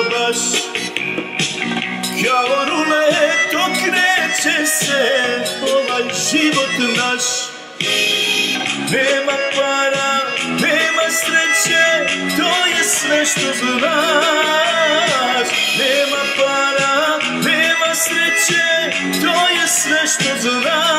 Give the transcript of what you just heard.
baš kao rulet okreće se ovaj život naš. Nema para, nema sreće, to je sve što znaš. Nema para, nema sreće, to je sve što znaš.